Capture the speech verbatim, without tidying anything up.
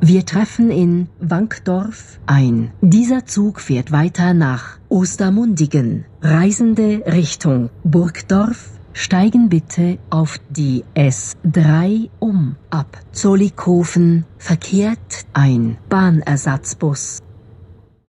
Wir treffen in Wankdorf ein. Dieser Zug fährt weiter nach Ostermundigen. Reisende Richtung Burgdorf steigen bitte auf die S drei um. Ab Zollikofen verkehrt ein Bahnersatzbus.